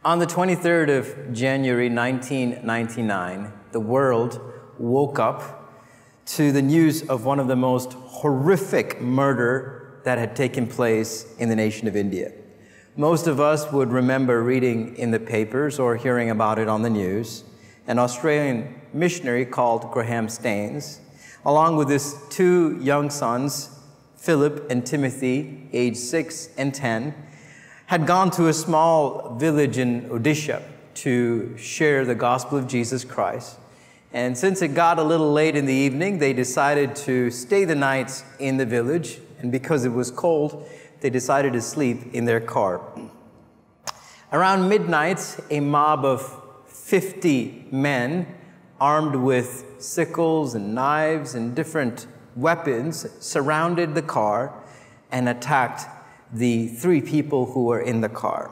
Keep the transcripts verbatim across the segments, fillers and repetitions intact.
On the twenty-third of January nineteen ninety-nine, the world woke up to the news of one of the most horrific murder that had taken place in the nation of India. Most of us would remember reading in the papers or hearing about it on the news an Australian missionary called Graham Staines, along with his two young sons, Philip and Timothy, aged six and ten, had gone to a small village in Odisha to share the gospel of Jesus Christ. And since it got a little late in the evening, they decided to stay the night in the village. And because it was cold, they decided to sleep in their car. Around midnight, a mob of fifty men, armed with sickles and knives and different weapons, surrounded the car and attacked the three people who were in the car.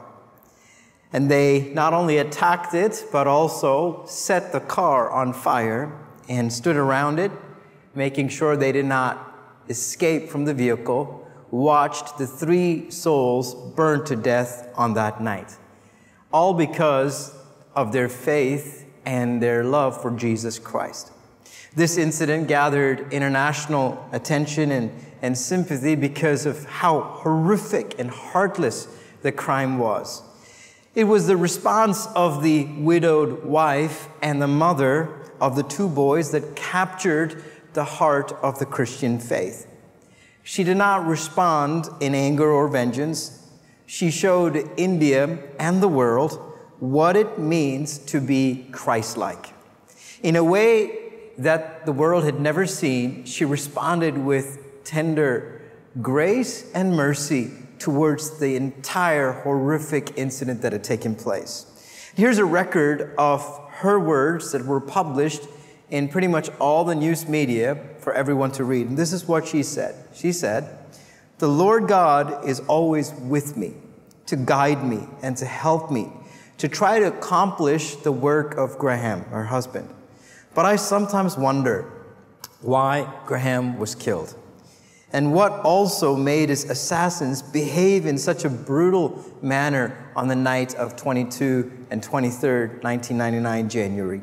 And they not only attacked it, but also set the car on fire and stood around it, making sure they did not escape from the vehicle, watched the three souls burned to death on that night. All because of their faith and their love for Jesus Christ. This incident gathered international attention and, and sympathy because of how horrific and heartless the crime was. It was the response of the widowed wife and the mother of the two boys that captured the heart of the Christian faith. She did not respond in anger or vengeance. She showed India and the world what it means to be Christ-like. In a way that the world had never seen, she responded with tender grace and mercy towards the entire horrific incident that had taken place. Here's a record of her words that were published in pretty much all the news media for everyone to read. And this is what she said. She said, "The Lord God is always with me to guide me and to help me to try to accomplish the work of Graham, her husband. But I sometimes wonder why Graham was killed and what also made his assassins behave in such a brutal manner on the night of twenty-second and twenty-third, nineteen ninety-nine, January.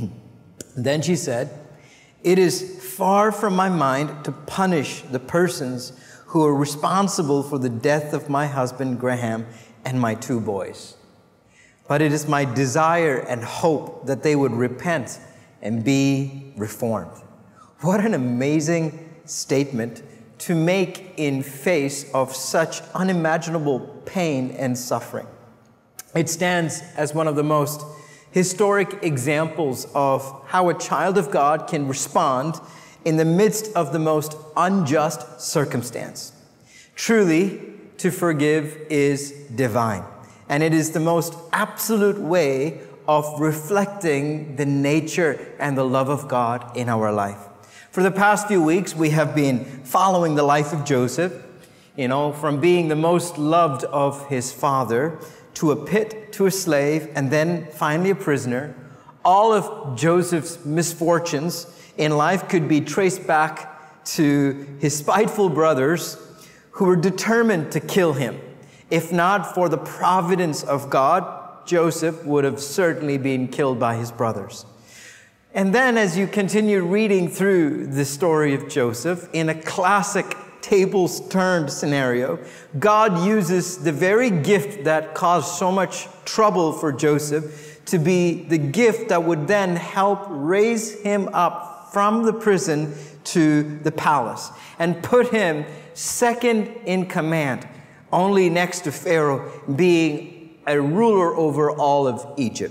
Then she said, "It is far from my mind to punish the persons who are responsible for the death of my husband Graham and my two boys. But it is my desire and hope that they would repent and be reformed." What an amazing statement to make in face of such unimaginable pain and suffering. It stands as one of the most historic examples of how a child of God can respond in the midst of the most unjust circumstance. Truly, to forgive is divine, and it is the most absolute way of reflecting the nature and the love of God in our life. For the past few weeks, we have been following the life of Joseph, you know, from being the most loved of his father to a pit, to a slave, and then finally a prisoner. All of Joseph's misfortunes in life could be traced back to his spiteful brothers who were determined to kill him. If not for the providence of God, Joseph would have certainly been killed by his brothers. And then as you continue reading through the story of Joseph, in a classic tables turned scenario, God uses the very gift that caused so much trouble for Joseph to be the gift that would then help raise him up from the prison to the palace and put him second in command, only next to Pharaoh, being a ruler over all of Egypt.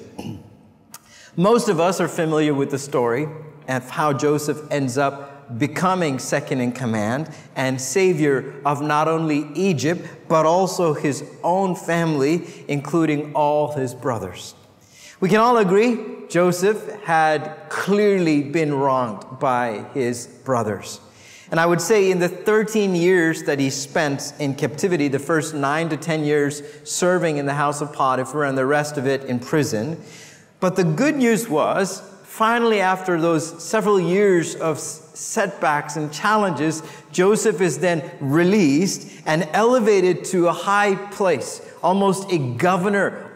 Most of us are familiar with the story of how Joseph ends up becoming second in command and savior of not only Egypt, but also his own family, including all his brothers. We can all agree Joseph had clearly been wronged by his brothers. And I would say in the thirteen years that he spent in captivity, the first nine to ten years serving in the house of Potiphar and the rest of it in prison. But the good news was, finally after those several years of setbacks and challenges, Joseph is then released and elevated to a high place, almost a governor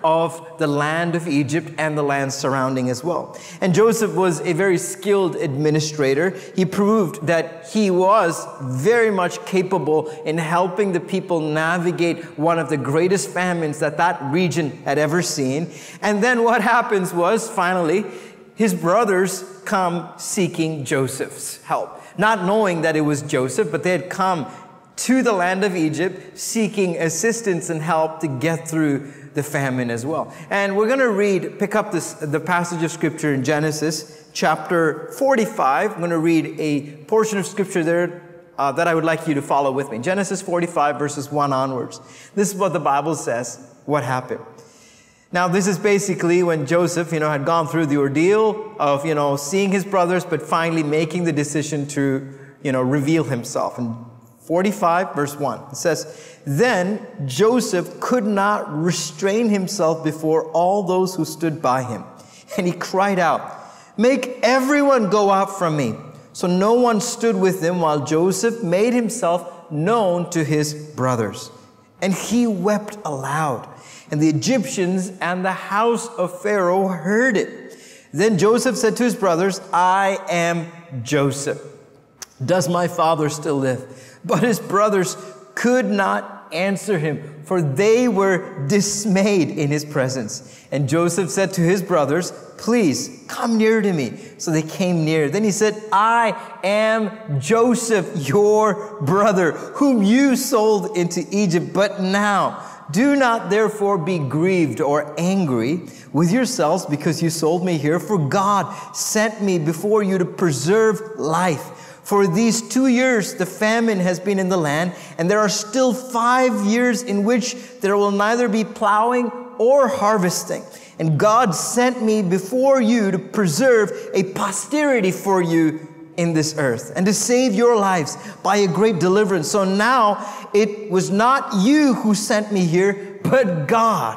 of the land of Egypt and the land surrounding as well. And Joseph was a very skilled administrator. He proved that he was very much capable in helping the people navigate one of the greatest famines that that region had ever seen. And then what happens was, finally, his brothers come seeking Joseph's help, not knowing that it was Joseph, but they had come to the land of Egypt seeking assistance and help to get through the famine as well. And we're going to read, pick up this, the passage of scripture in Genesis chapter forty-five. I'm going to read a portion of scripture there uh, that I would like you to follow with me. Genesis forty-five verses one onwards. This is what the Bible says, what happened. Now, this is basically when Joseph, you know, had gone through the ordeal of, you know, seeing his brothers, but finally making the decision to, you know, reveal himself. And forty-five verse one, it says, "Then Joseph could not restrain himself before all those who stood by him. And he cried out, 'Make everyone go out from me.' So no one stood with him while Joseph made himself known to his brothers. And he wept aloud. And the Egyptians and the house of Pharaoh heard it. Then Joseph said to his brothers, 'I am Joseph. Does my father still live?' But his brothers could not answer him, for they were dismayed in his presence. And Joseph said to his brothers, 'Please come near to me.' So they came near. Then he said, 'I am Joseph, your brother, whom you sold into Egypt. But now do not therefore be grieved or angry with yourselves because you sold me here, for God sent me before you to preserve life. For these two years the famine has been in the land, and there are still five years in which there will neither be plowing or harvesting. And God sent me before you to preserve a posterity for you in this earth, and to save your lives by a great deliverance. So now it was not you who sent me here, but God.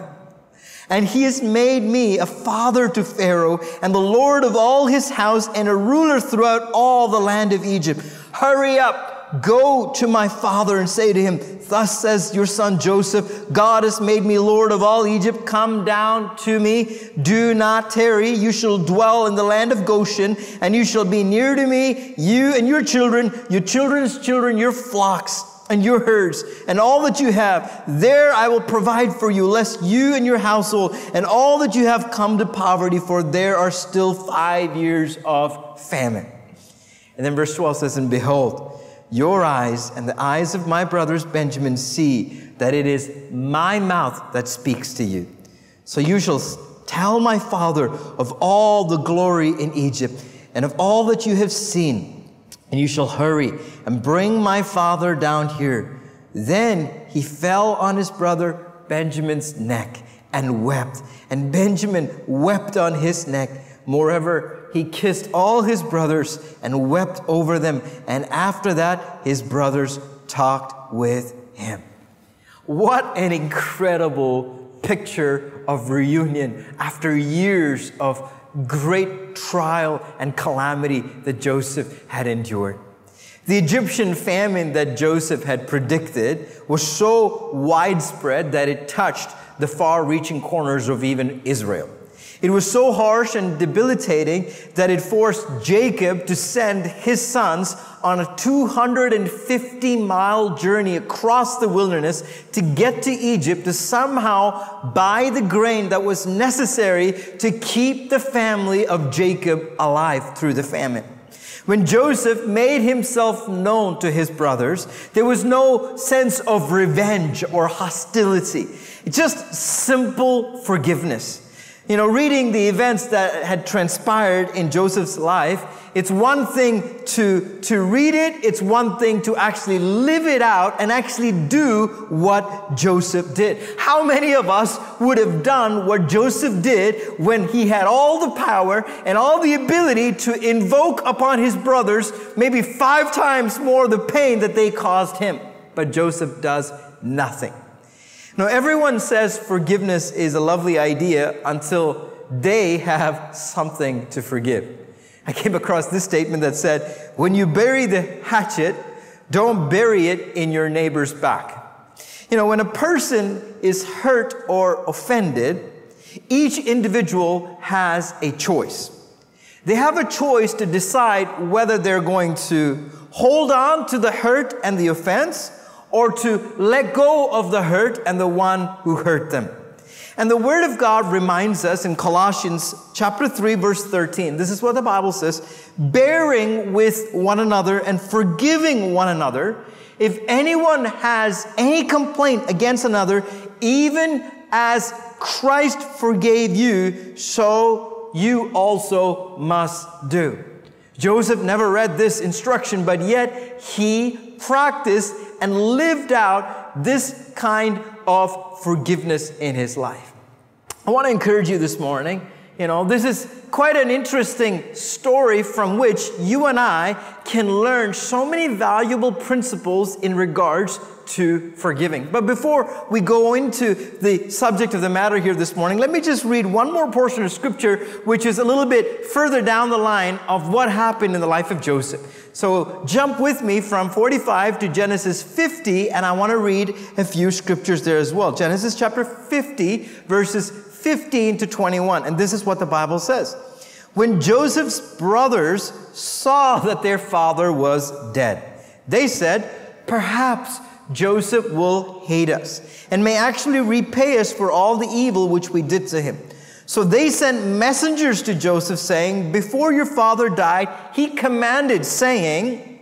And he has made me a father to Pharaoh and the Lord of all his house and a ruler throughout all the land of Egypt. Hurry up, go to my father and say to him, thus says your son Joseph, God has made me Lord of all Egypt. Come down to me. Do not tarry. You shall dwell in the land of Goshen, and you shall be near to me, you and your children, your children's children, your flocks and your herds, and all that you have. There I will provide for you, lest you and your household and all that you have come to poverty, for there are still five years of famine. And then verse twelve says, and behold, your eyes and the eyes of my brothers Benjamin see that it is my mouth that speaks to you. So you shall tell my father of all the glory in Egypt and of all that you have seen. And you shall hurry and bring my father down here. Then he fell on his brother Benjamin's neck and wept. And Benjamin wept on his neck. Moreover, he kissed all his brothers and wept over them. And after that, his brothers talked with him. What an incredible picture of reunion after years of great trial and calamity that Joseph had endured. The Egyptian famine that Joseph had predicted was so widespread that it touched the far-reaching corners of even Israel. It was so harsh and debilitating that it forced Jacob to send his sons on a two hundred fifty mile journey across the wilderness to get to Egypt to somehow buy the grain that was necessary to keep the family of Jacob alive through the famine. When Joseph made himself known to his brothers, there was no sense of revenge or hostility. Just simple forgiveness. You know, reading the events that had transpired in Joseph's life, it's one thing to, to read it, it's one thing to actually live it out and actually do what Joseph did. How many of us would have done what Joseph did when he had all the power and all the ability to invoke upon his brothers maybe five times more the pain that they caused him? But Joseph does nothing. Now, everyone says forgiveness is a lovely idea until they have something to forgive. I came across this statement that said, when you bury the hatchet, don't bury it in your neighbor's back. You know, when a person is hurt or offended, each individual has a choice. They have a choice to decide whether they're going to hold on to the hurt and the offense, or to let go of the hurt and the one who hurt them. And the Word of God reminds us in Colossians chapter three, verse thirteen. This is what the Bible says: bearing with one another and forgiving one another. If anyone has any complaint against another, even as Christ forgave you, so you also must do. Joseph never read this instruction, but yet he practiced and lived out this kind of forgiveness in his life. I want to encourage you this morning. You know, this is quite an interesting story from which you and I can learn so many valuable principles in regards to forgiving. But before we go into the subject of the matter here this morning, let me just read one more portion of Scripture, which is a little bit further down the line of what happened in the life of Joseph. So jump with me from forty-five to Genesis fifty, and I want to read a few scriptures there as well. Genesis chapter fifty, verses fifteen to twenty-one. And this is what the Bible says. When Joseph's brothers saw that their father was dead, they said, "Perhaps Joseph will hate us and may actually repay us for all the evil which we did to him." So they sent messengers to Joseph saying, "Before your father died, he commanded, saying,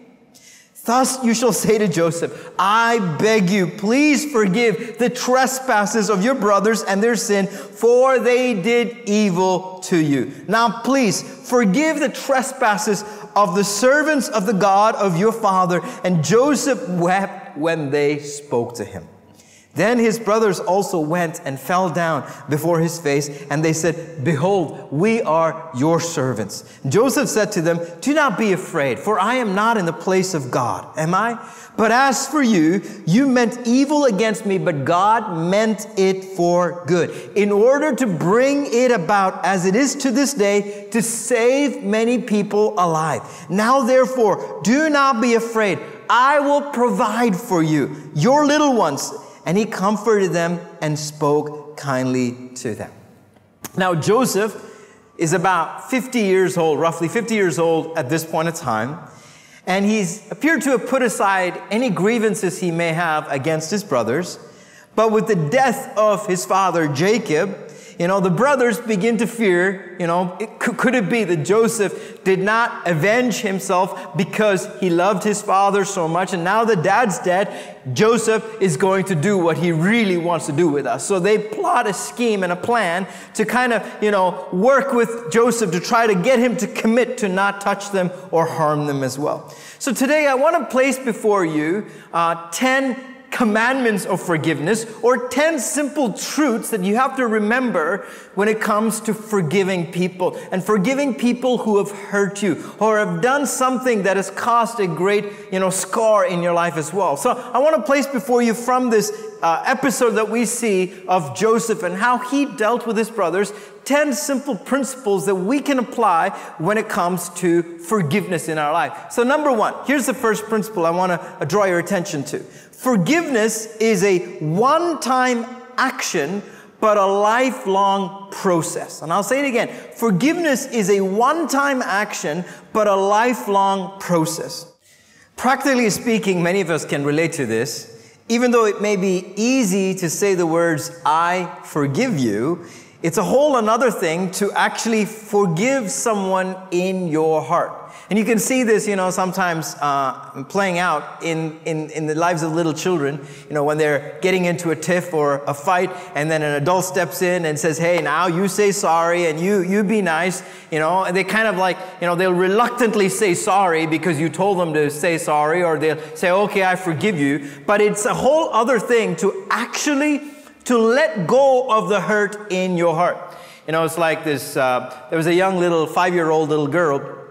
thus you shall say to Joseph, I beg you, please forgive the trespasses of your brothers and their sin, for they did evil to you. Now please forgive the trespasses of the servants of the God of your father." And Joseph wept when they spoke to him. Then his brothers also went and fell down before his face, and they said, "Behold, we are your servants." Joseph said to them, "Do not be afraid, for I am not in the place of God, am I? But as for you, you meant evil against me, but God meant it for good, in order to bring it about, as it is to this day, to save many people alive. Now therefore, do not be afraid. I will provide for you, your little ones." And he comforted them and spoke kindly to them. Now Joseph is about fifty years old, roughly fifty years old at this point in time. And he's appeared to have put aside any grievances he may have against his brothers. But with the death of his father Jacob, you know, the brothers begin to fear, you know, it, could it be that Joseph did not avenge himself because he loved his father so much, and now that dad's dead, Joseph is going to do what he really wants to do with us. So they plot a scheme and a plan to kind of, you know, work with Joseph to try to get him to commit to not touch them or harm them as well. So today I want to place before you uh, ten commandments of forgiveness, or ten simple truths that you have to remember when it comes to forgiving people and forgiving people who have hurt you or have done something that has caused a great, you know, scar in your life as well. So I want to place before you from this uh, episode that we see of Joseph and how he dealt with his brothers, ten simple principles that we can apply when it comes to forgiveness in our life. So number one, here's the first principle I want to draw your attention to. Forgiveness is a one-time action, but a lifelong process. And I'll say it again. Forgiveness is a one-time action, but a lifelong process. Practically speaking, many of us can relate to this. Even though it may be easy to say the words, "I forgive you," it's a whole another thing to actually forgive someone in your heart. And you can see this, you know, sometimes uh, playing out in, in, in the lives of little children, you know, when they're getting into a tiff or a fight, and then an adult steps in and says, "Hey, now you say sorry and you, you be nice," you know, and they kind of like, you know, they'll reluctantly say sorry because you told them to say sorry, or they'll say, "Okay, I forgive you." But it's a whole other thing to actually to let go of the hurt in your heart. You know, it's like this, uh, there was a young little five-year-old little girl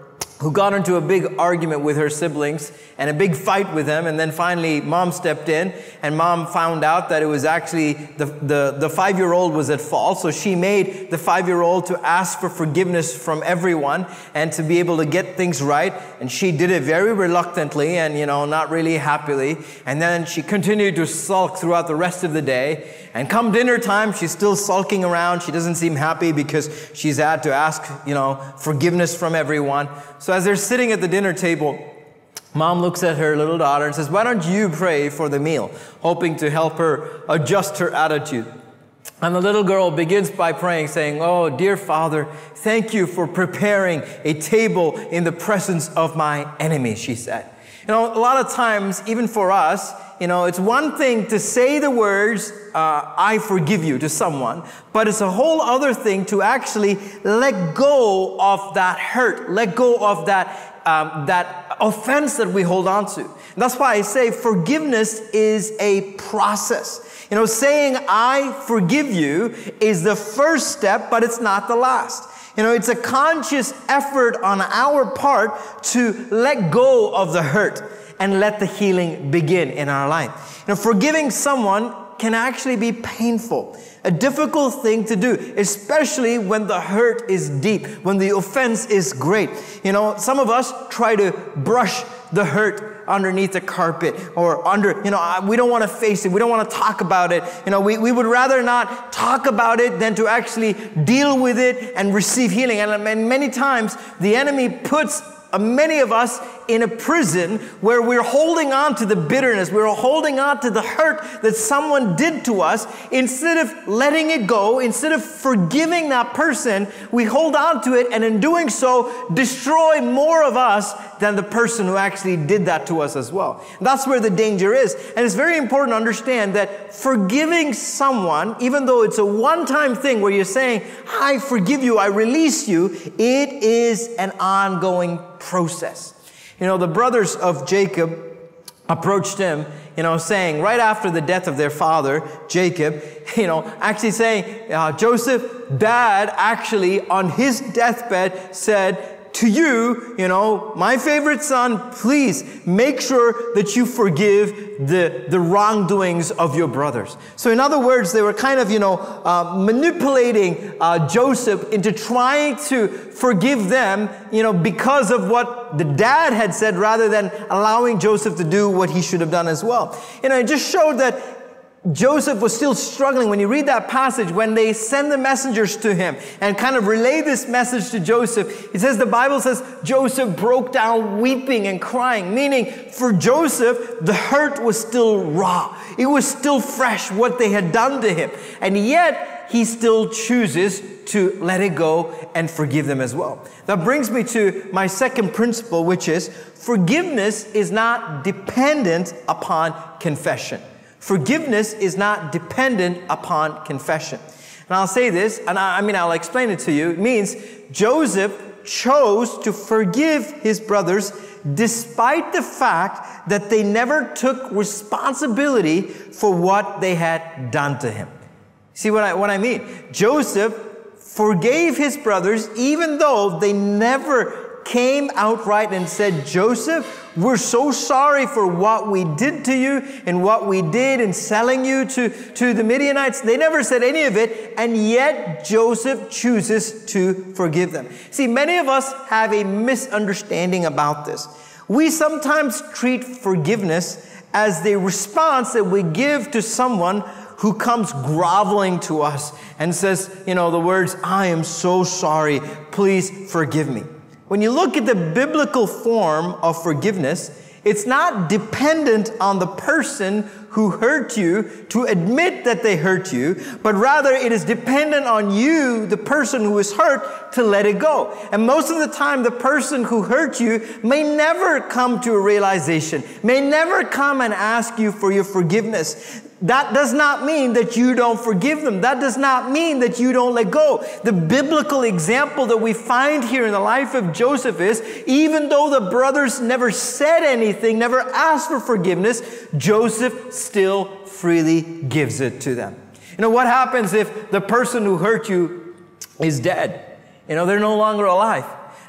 who got into a big argument with her siblings and a big fight with them. And then finally, mom stepped in, and mom found out that it was actually the, the, the five-year-old was at fault. So she made the five-year-old to ask for forgiveness from everyone and to be able to get things right. And she did it very reluctantly and, you know, not really happily. And then she continued to sulk throughout the rest of the day. And come dinner time, she's still sulking around. She doesn't seem happy because she's had to ask, you know, forgiveness from everyone. So as they're sitting at the dinner table, mom looks at her little daughter and says, "Why don't you pray for the meal?" hoping to help her adjust her attitude. And the little girl begins by praying, saying, "Oh, dear Father, thank you for preparing a table in the presence of my enemies," she said. You know, a lot of times, even for us, you know, it's one thing to say the words, uh, "I forgive you" to someone, but it's a whole other thing to actually let go of that hurt, let go of that, um, that offense that we hold on to. And that's why I say forgiveness is a process. You know, saying "I forgive you" is the first step, but it's not the last. You know, it's a conscious effort on our part to let go of the hurt and let the healing begin in our life. You know, forgiving someone can actually be painful, a difficult thing to do, especially when the hurt is deep, when the offense is great. You know, some of us try to brush the hurt underneath the carpet or under, you know, we don't want to face it. We don't want to talk about it. You know, we, we would rather not talk about it than to actually deal with it and receive healing. And, and many times the enemy puts uh, many of us in a prison where we're holding on to the bitterness, we're holding on to the hurt that someone did to us. Instead of letting it go, instead of forgiving that person, we hold on to it, and in doing so, destroy more of us than the person who actually did that to us as well. And that's where the danger is. And it's very important to understand that forgiving someone, even though it's a one-time thing where you're saying, "I forgive you, I release you," it is an ongoing process. You know, the brothers of Jacob approached him, you know, saying, right after the death of their father, Jacob, you know, actually saying, uh, Joseph, Dad actually on his deathbed said, "To you, you know, my favorite son, please make sure that you forgive the, the wrongdoings of your brothers." So in other words, they were kind of, you know, uh, manipulating uh, Joseph into trying to forgive them, you know, because of what the dad had said, rather than allowing Joseph to do what he should have done as well. You know, it just showed that Joseph was still struggling. When you read that passage, when they send the messengers to him and kind of relay this message to Joseph, it says, the Bible says, Joseph broke down weeping and crying, meaning for Joseph, the hurt was still raw. It was still fresh, what they had done to him. And yet, he still chooses to let it go and forgive them as well. That brings me to my second principle, which is forgiveness is not dependent upon confession. Forgiveness is not dependent upon confession. And I'll say this, and I, I mean, I'll explain it to you. It means Joseph chose to forgive his brothers despite the fact that they never took responsibility for what they had done to him. See what I, what I mean? Joseph forgave his brothers even though they never came outright and said, Joseph, we're so sorry for what we did to you and what we did in selling you to, to the Midianites. They never said any of it, and yet Joseph chooses to forgive them. See, many of us have a misunderstanding about this. We sometimes treat forgiveness as the response that we give to someone who comes groveling to us and says, you know, the words, I am so sorry, please forgive me. When you look at the biblical form of forgiveness, it's not dependent on the person who hurt you to admit that they hurt you, but rather it is dependent on you, the person who is hurt, to let it go. And most of the time, the person who hurt you may never come to a realization, may never come and ask you for your forgiveness. That does not mean that you don't forgive them. That does not mean that you don't let go. The biblical example that we find here in the life of Joseph is, even though the brothers never said anything, never asked for forgiveness, Joseph still freely gives it to them. You know, what happens if the person who hurt you is dead? You know, they're no longer alive.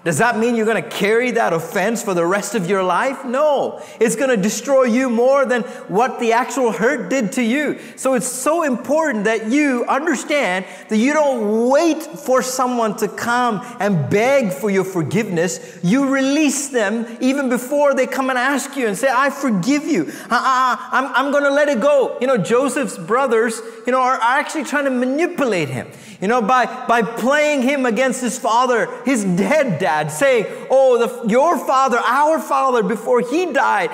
Does that mean you're going to carry that offense for the rest of your life? No. It's going to destroy you more than what the actual hurt did to you. So it's so important that you understand that you don't wait for someone to come and beg for your forgiveness. You release them even before they come and ask you and say, I forgive you. Uh-uh, I'm, I'm going to let it go. You know, Joseph's brothers, you know, are actually trying to manipulate him, you know, by, by playing him against his father, his dead dad, saying, oh, the, your father, our father, before he died,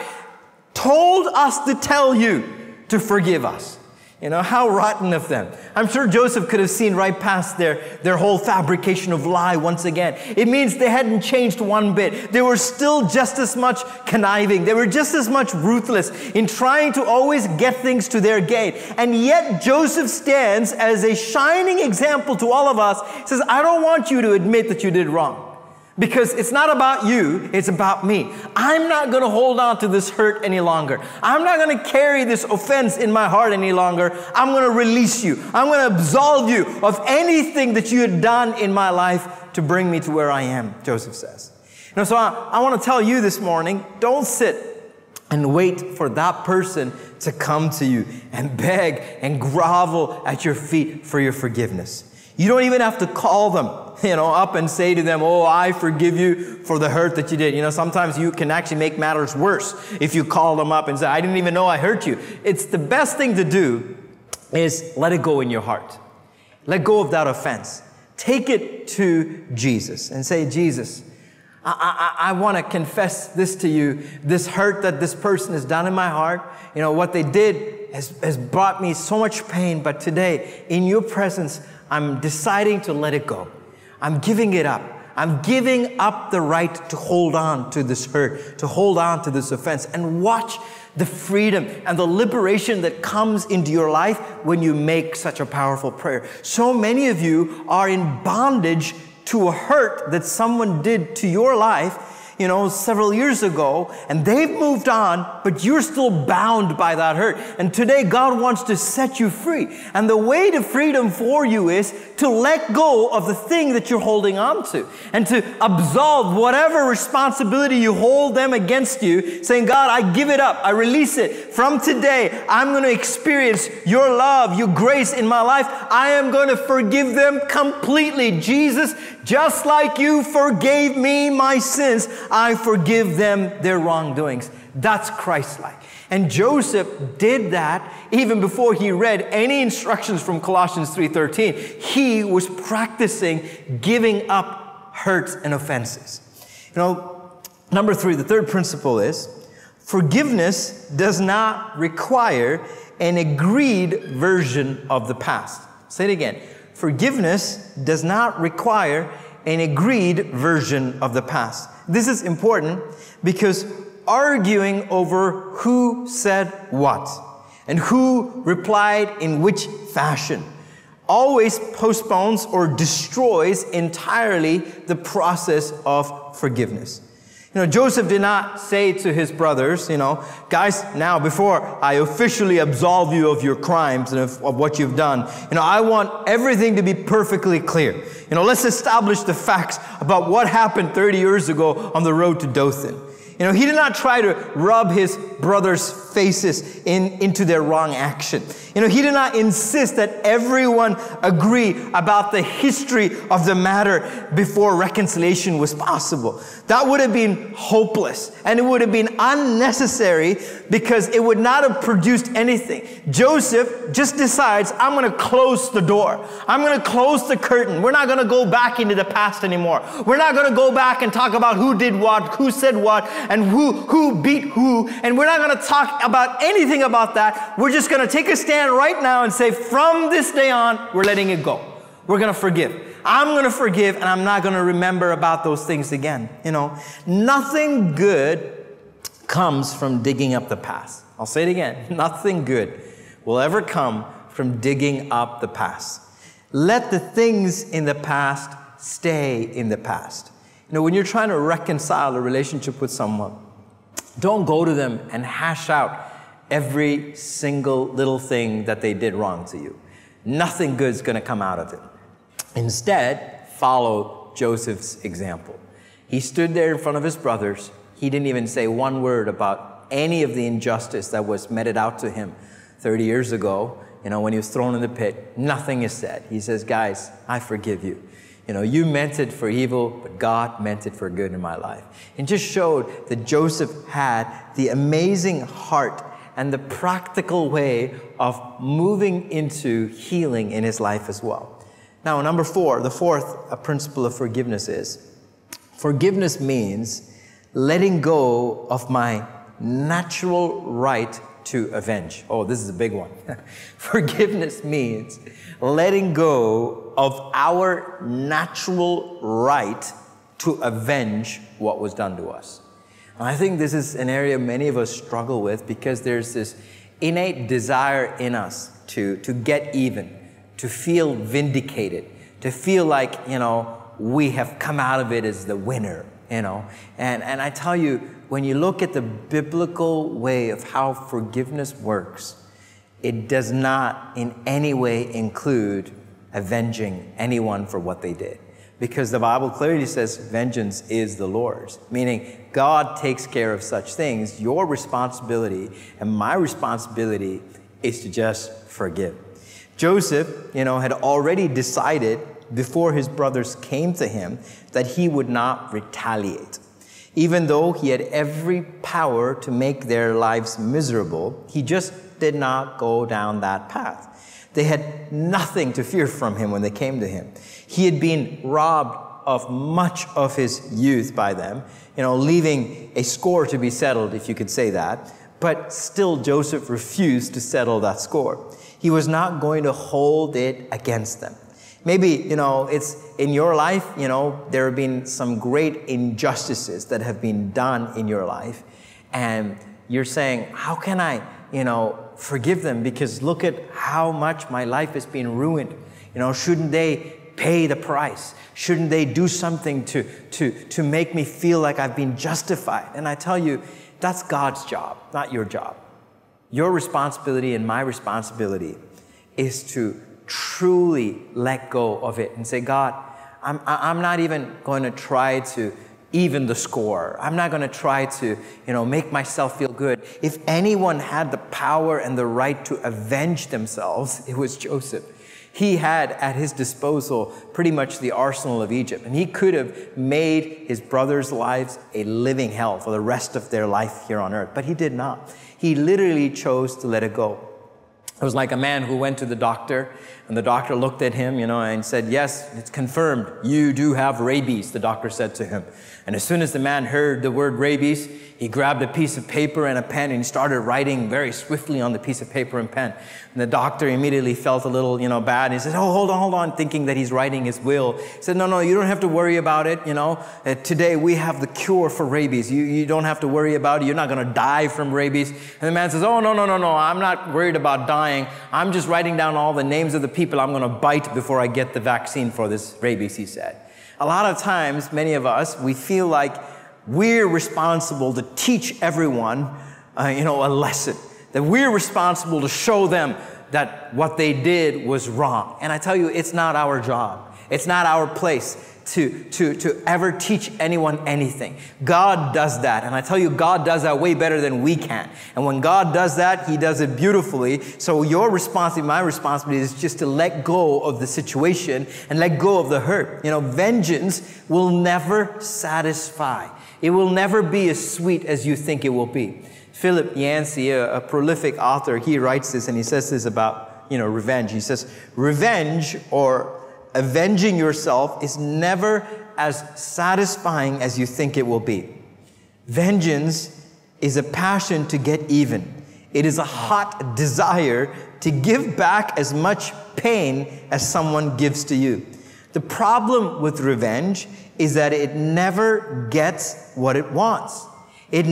told us to tell you to forgive us. You know, how rotten of them. I'm sure Joseph could have seen right past their, their whole fabrication of lie once again. It means they hadn't changed one bit. They were still just as much conniving. They were just as much ruthless in trying to always get things to their gain. And yet Joseph stands as a shining example to all of us. He says, I don't want you to admit that you did wrong. Because it's not about you, it's about me. I'm not going to hold on to this hurt any longer. I'm not going to carry this offense in my heart any longer. I'm going to release you. I'm going to absolve you of anything that you had done in my life to bring me to where I am, Joseph says. You know, so I, I want to tell you this morning, don't sit and wait for that person to come to you and beg and grovel at your feet for your forgiveness. You don't even have to call them, you know, up and say to them, oh, I forgive you for the hurt that you did. You know, sometimes you can actually make matters worse if you call them up and say, I didn't even know I hurt you. It's the best thing to do is let it go in your heart. Let go of that offense. Take it to Jesus and say, Jesus, I, I, I want to confess this to you, this hurt that this person has done in my heart. You know, what they did has, has brought me so much pain, but today, in your presence, I'm deciding to let it go. I'm giving it up. I'm giving up the right to hold on to this hurt, to hold on to this offense, and watch the freedom and the liberation that comes into your life when you make such a powerful prayer. So many of you are in bondage to a hurt that someone did to your life, you know, several years ago, and they've moved on, but you're still bound by that hurt. And today, God wants to set you free. And the way to freedom for you is to let go of the thing that you're holding on to and to absolve whatever responsibility you hold them against you, saying, God, I give it up. I release it. From today, I'm going to experience your love, your grace in my life. I am going to forgive them completely. Jesus, just like you forgave me my sins, I forgive them their wrongdoings. That's Christ-like. And Joseph did that even before he read any instructions from Colossians three thirteen. He was practicing giving up hurts and offenses. You know, number three, the third principle is forgiveness does not require an agreed version of the past. Say it again. Forgiveness does not require an agreed version of the past. This is important because arguing over who said what and who replied in which fashion always postpones or destroys entirely the process of forgiveness. You know, Joseph did not say to his brothers, you know, guys, now before I officially absolve you of your crimes and of, of what you've done, you know, I want everything to be perfectly clear. You know, let's establish the facts about what happened thirty years ago on the road to Dothan. You know, he did not try to rub his brothers' faces in, into their wrong action. You know, he did not insist that everyone agree about the history of the matter before reconciliation was possible. That would have been hopeless, and it would have been unnecessary because it would not have produced anything. Joseph just decides, I'm going to close the door. I'm going to close the curtain. We're not going to go back into the past anymore. We're not going to go back and talk about who did what, who said what, and who, who beat who, and we're not going to talk about anything about that. We're just going to take a stand right now and say, from this day on, we're letting it go. We're going to forgive. I'm going to forgive, and I'm not going to remember about those things again. You know, nothing good comes from digging up the past. I'll say it again. Nothing good will ever come from digging up the past. Let the things in the past stay in the past. You know, when you're trying to reconcile a relationship with someone, don't go to them and hash out every single little thing that they did wrong to you. Nothing good's going to come out of it. Instead, follow Joseph's example. He stood there in front of his brothers. He didn't even say one word about any of the injustice that was meted out to him thirty years ago, you know, when he was thrown in the pit. Nothing is said. He says, guys, I forgive you. You know, you meant it for evil, but God meant it for good in my life. And just showed that Joseph had the amazing heart and the practical way of moving into healing in his life as well. Now, number four, the fourth uh, principle of forgiveness is, forgiveness means letting go of my natural right to avenge. Oh, this is a big one. Forgiveness means letting go of our natural right to avenge what was done to us. And I think this is an area many of us struggle with because there's this innate desire in us to, to get even, to feel vindicated, to feel like, you know, we have come out of it as the winner, you know. And, and I tell you, when you look at the biblical way of how forgiveness works, it does not in any way include avenging anyone for what they did. Because the Bible clearly says vengeance is the Lord's, meaning God takes care of such things. Your responsibility and my responsibility is to just forgive. Joseph, you know, had already decided before his brothers came to him that he would not retaliate. Even though he had every power to make their lives miserable, he just did not go down that path. They had nothing to fear from him when they came to him. He had been robbed of much of his youth by them, you know, leaving a score to be settled, if you could say that. But still, Joseph refused to settle that score. He was not going to hold it against them. Maybe, you know, it's in your life, you know, there have been some great injustices that have been done in your life. And you're saying, how can I, you know, forgive them? Because look at how much my life has been ruined. You know, shouldn't they pay the price? Shouldn't they do something to, to, to make me feel like I've been justified? And I tell you, that's God's job, not your job. Your responsibility and my responsibility is to truly let go of it and say, God, I'm, I'm not even going to try to even the score. I'm not going to try to, you know, make myself feel good. If anyone had the power and the right to avenge themselves, it was Joseph. He had at his disposal pretty much the arsenal of Egypt, and he could have made his brothers' lives a living hell for the rest of their life here on earth, but he did not. He literally chose to let it go. It was like a man who went to the doctor, and the doctor looked at him, you know, and said, yes, it's confirmed. You do have rabies, the doctor said to him. And as soon as the man heard the word rabies, he grabbed a piece of paper and a pen and he started writing very swiftly on the piece of paper and pen. And the doctor immediately felt a little, you know, bad. He said, oh, hold on, hold on, thinking that he's writing his will. He said, no, no, you don't have to worry about it, you know. Uh, today we have the cure for rabies. You, you don't have to worry about it. You're not going to die from rabies. And the man says, oh, no, no, no, no, I'm not worried about dying. I'm just writing down all the names of the people I'm going to bite before I get the vaccine for this rabies, he said. A lot of times, many of us, we feel like we're responsible to teach everyone, uh, you know, a lesson. That we're responsible to show them that what they did was wrong. And I tell you, it's not our job. It's not our place to, to, to ever teach anyone anything. God does that. And I tell you, God does that way better than we can. And when God does that, He does it beautifully. So your responsibility, my responsibility is just to let go of the situation and let go of the hurt. You know, vengeance will never satisfy. It will never be as sweet as you think it will be. Philip Yancey, a, a prolific author, he writes this and he says this about, you know, revenge. He says, revenge or avenging yourself is never as satisfying as you think it will be. Vengeance is a passion to get even. It is a hot desire to give back as much pain as someone gives to you. The problem with revenge is that it never gets what it wants. It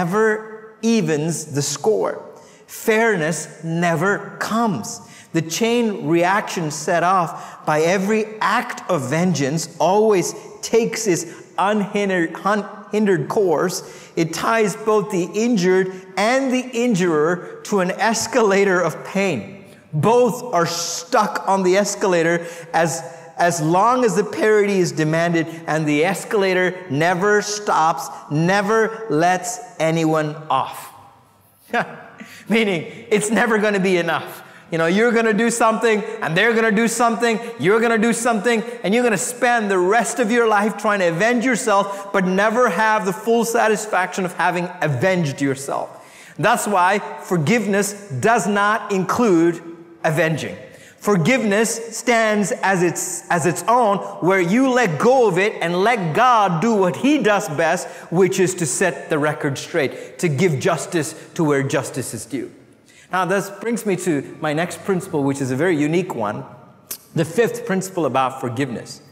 never evens the score. Fairness never comes. The chain reaction set off by every act of vengeance always takes its unhindered, unhindered course. It ties both the injured and the injurer to an escalator of pain. Both are stuck on the escalator as as long as the parity is demanded and the escalator never stops, never lets anyone off. Meaning, it's never going to be enough. You know, you're going to do something, and they're going to do something, you're going to do something, and you're going to spend the rest of your life trying to avenge yourself, but never have the full satisfaction of having avenged yourself. That's why forgiveness does not include avenging. Forgiveness stands as its, as its own, where you let go of it and let God do what He does best, which is to set the record straight, to give justice to where justice is due. Now, this brings me to my next principle, which is a very unique one, the fifth principle about forgiveness.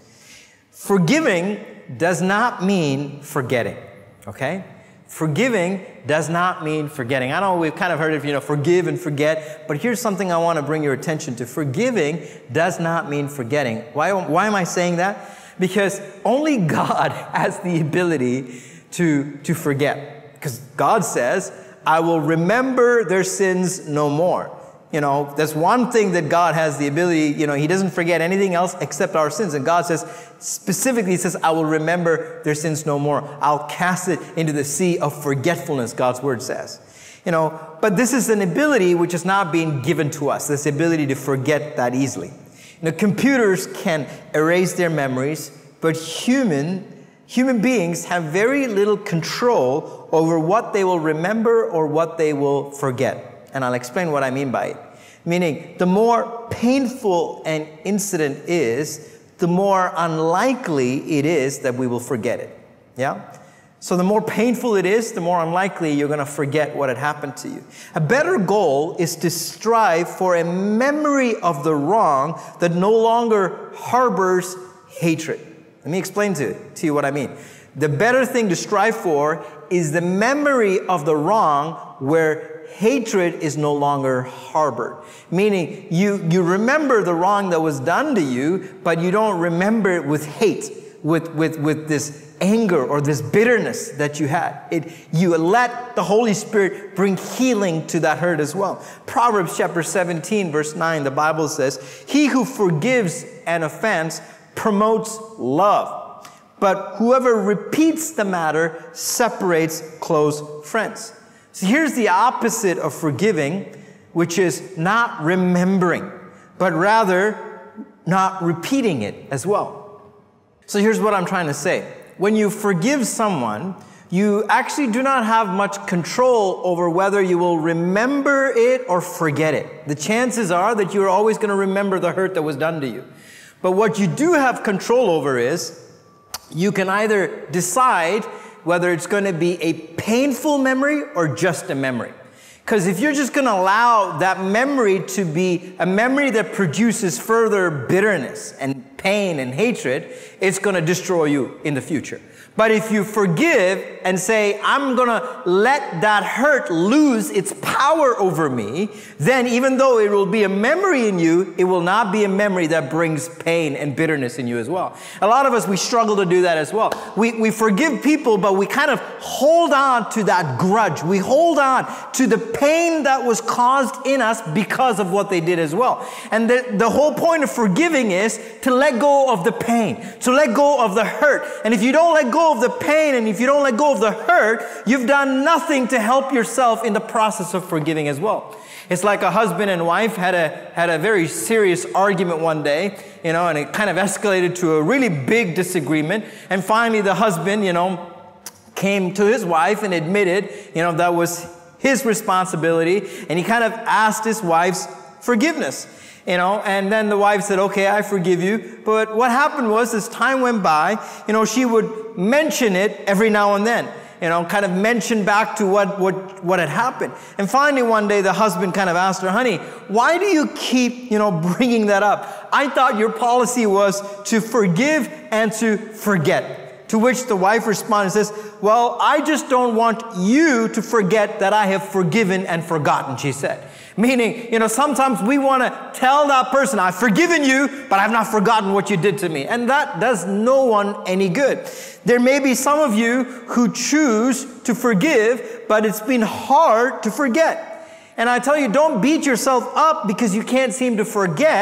Forgiving does not mean forgetting, okay? Forgiving does not mean forgetting. I know we've kind of heard of, you know, forgive and forget, but here's something I want to bring your attention to. Forgiving does not mean forgetting. Why, why am I saying that? Because only God has the ability to, to forget. Because God says, I will remember their sins no more. You know, that's one thing that God has the ability, you know, He doesn't forget anything else except our sins. And God says, specifically, He says, I will remember their sins no more. I'll cast it into the sea of forgetfulness, God's word says. You know, but this is an ability which is not being given to us, this ability to forget that easily. You know, computers can erase their memories, but human Human beings have very little control over what they will remember or what they will forget. And I'll explain what I mean by it. Meaning, the more painful an incident is, the more unlikely it is that we will forget it. Yeah? So the more painful it is, the more unlikely you're going to forget what had happened to you. A better goal is to strive for a memory of the wrong that no longer harbors hatred. Let me explain to, to you what I mean. The better thing to strive for is the memory of the wrong where hatred is no longer harbored. Meaning, you, you remember the wrong that was done to you, but you don't remember it with hate, with, with, with this anger or this bitterness that you had. It, you let the Holy Spirit bring healing to that hurt as well. Proverbs chapter seventeen, verse nine, the Bible says, he who forgives an offense promotes love, but whoever repeats the matter separates close friends. So here's the opposite of forgiving, which is not remembering, but rather not repeating it as well. So here's what I'm trying to say. When you forgive someone, you actually do not have much control over whether you will remember it or forget it. The chances are that you're always going to remember the hurt that was done to you. But what you do have control over is you can either decide whether it's going to be a painful memory or just a memory. Because if you're just going to allow that memory to be a memory that produces further bitterness and pain and hatred, it's going to destroy you in the future. But if you forgive and say, I'm going to let that hurt lose its power over me, then even though it will be a memory in you, it will not be a memory that brings pain and bitterness in you as well. A lot of us, we struggle to do that as well. We, we forgive people, but we kind of hold on to that grudge. We hold on to the pain that was caused in us because of what they did as well. And the, the whole point of forgiving is to let go of the pain, to let go of the hurt. And if you don't let go of the pain and if you don't let go of the hurt, you've done nothing to help yourself in the process of forgiving as well. It's like a husband and wife had a had a very serious argument one day, you know, and it kind of escalated to a really big disagreement. And finally the husband, you know, came to his wife and admitted, you know, that was his responsibility. And he kind of asked his wife's forgiveness. You know, and then the wife said, okay, I forgive you. But what happened was, as time went by, you know, she would mention it every now and then, you know, kind of mention back to what, what, what had happened. And finally, one day, the husband kind of asked her, honey, why do you keep, you know, bringing that up? I thought your policy was to forgive and to forget. To which the wife responded and says, well, I just don't want you to forget that I have forgiven and forgotten, she said. Meaning, you know, sometimes we want to tell that person, I've forgiven you, but I've not forgotten what you did to me. And that does no one any good. There may be some of you who choose to forgive, but it's been hard to forget. And I tell you, don't beat yourself up because you can't seem to forget.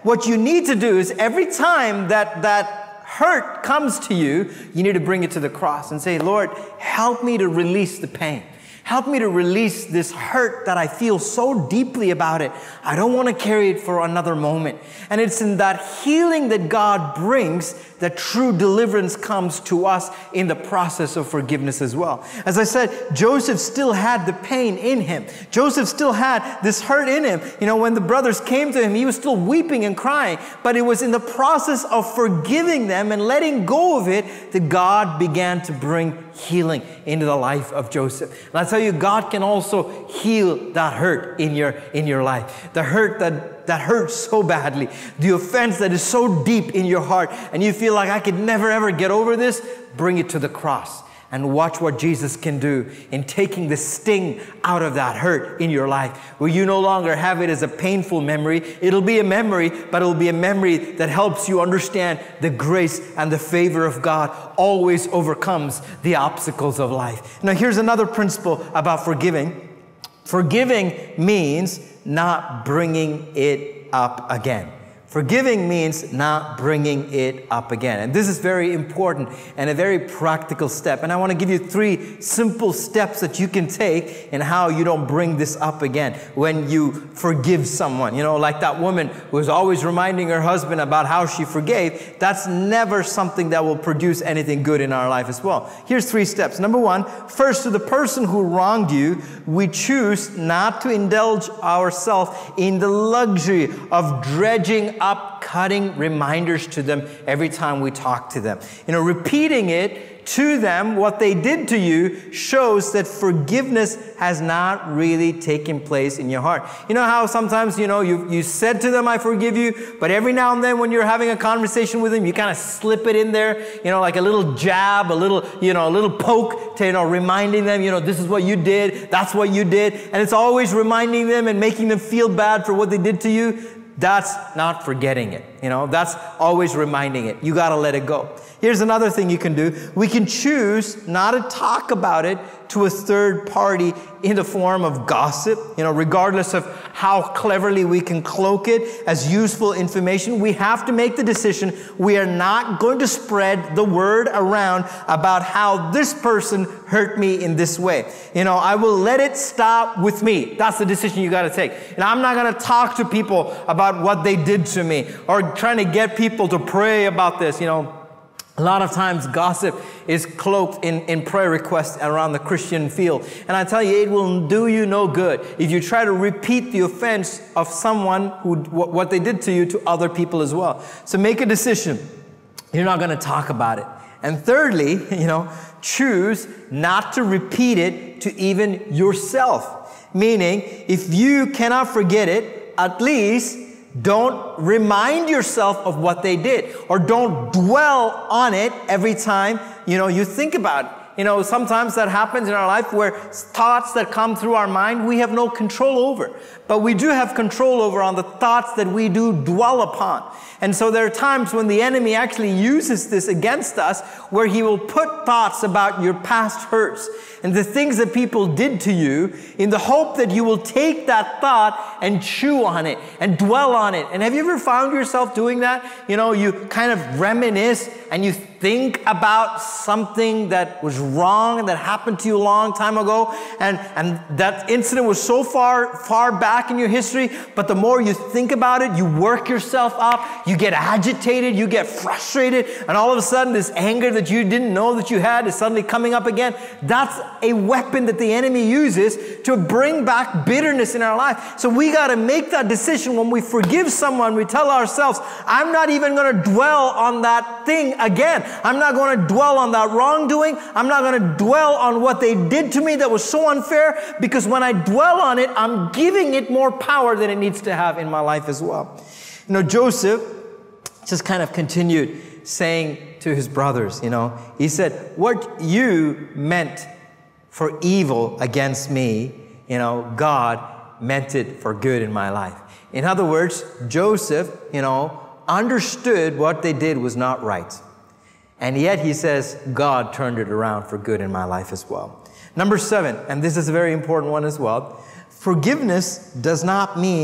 what you need to do is every time that that hurt comes to you, you need to bring it to the cross and say, Lord, help me to release the pain. Help me to release this hurt that I feel so deeply about it. I don't want to carry it for another moment. And it's in that healing that God brings that true deliverance comes to us in the process of forgiveness as well. As I said, Joseph still had the pain in him. Joseph still had this hurt in him. You know, when the brothers came to him, he was still weeping and crying. But it was in the process of forgiving them and letting go of it that God began to bring healing into the life of Joseph. And I tell you, God can also heal that hurt in your in your life. The hurt that, that hurts so badly. The offense that is so deep in your heart. And you feel like I could never ever get over this. Bring it to the cross. And watch what Jesus can do in taking the sting out of that hurt in your life, where you no longer have it as a painful memory. It'll be a memory, but it'll be a memory that helps you understand the grace and the favor of God always overcomes the obstacles of life. Now, here's another principle about forgiving. Forgiving means not bringing it up again. Forgiving means not bringing it up again. And this is very important and a very practical step. And I want to give you three simple steps that you can take in how you don't bring this up again when you forgive someone. You know, like that woman who was always reminding her husband about how she forgave. That's never something that will produce anything good in our life as well. Here's three steps. Number one, first, to the person who wronged you, we choose not to indulge ourselves in the luxury of dredging up cutting reminders to them every time we talk to them. You know, repeating it to them, what they did to you, shows that forgiveness has not really taken place in your heart. You know how sometimes, you know, you, you said to them, I forgive you, but every now and then when you're having a conversation with them, you kind of slip it in there, you know, like a little jab, a little, you know, a little poke to, you know, reminding them, you know, this is what you did, that's what you did. And it's always reminding them and making them feel bad for what they did to you. That's not forgetting it. You know, that's always reminding it. You got to let it go. Here's another thing you can do. We can choose not to talk about it to a third party in the form of gossip. You know, regardless of how cleverly we can cloak it as useful information, we have to make the decision. We are not going to spread the word around about how this person hurt me in this way. You know, I will let it stop with me. That's the decision you got to take. And I'm not going to talk to people about what they did to me or trying to get people to pray about this. You know, a lot of times gossip is cloaked in, in prayer requests around the Christian field. And I tell you, it will do you no good if you try to repeat the offense of someone who, what they did to you to other people as well. So make a decision. You're not going to talk about it. And thirdly, you know, choose not to repeat it to even yourself. Meaning, if you cannot forget it, at least don't remind yourself of what they did, or don't dwell on it every time, you know, you think about it. You know, sometimes that happens in our life where thoughts that come through our mind, we have no control over. But we do have control over on the thoughts that we do dwell upon. And so there are times when the enemy actually uses this against us, where he will put thoughts about your past hurts and the things that people did to you in the hope that you will take that thought and chew on it and dwell on it. And have you ever found yourself doing that? You know, you kind of reminisce and you think about something that was wrong and that happened to you a long time ago. And, and that incident was so far, far back in your history. But the more you think about it, you work yourself up, you get agitated, you get frustrated. And all of a sudden, this anger that you didn't know that you had is suddenly coming up again. That's a weapon that the enemy uses to bring back bitterness in our life. So we got to make that decision when we forgive someone. We tell ourselves, I'm not even going to dwell on that thing again. I'm not going to dwell on that wrongdoing. I'm not going to dwell on what they did to me that was so unfair, because when I dwell on it, I'm giving it more power than it needs to have in my life as well. You know, Joseph just kind of continued saying to his brothers, you know, he said, what you meant for evil against me, you know, God meant it for good in my life. In other words, Joseph, you know, understood what they did was not right. And yet he says, God turned it around for good in my life as well. Number seven, and this is a very important one as well. Forgiveness does not mean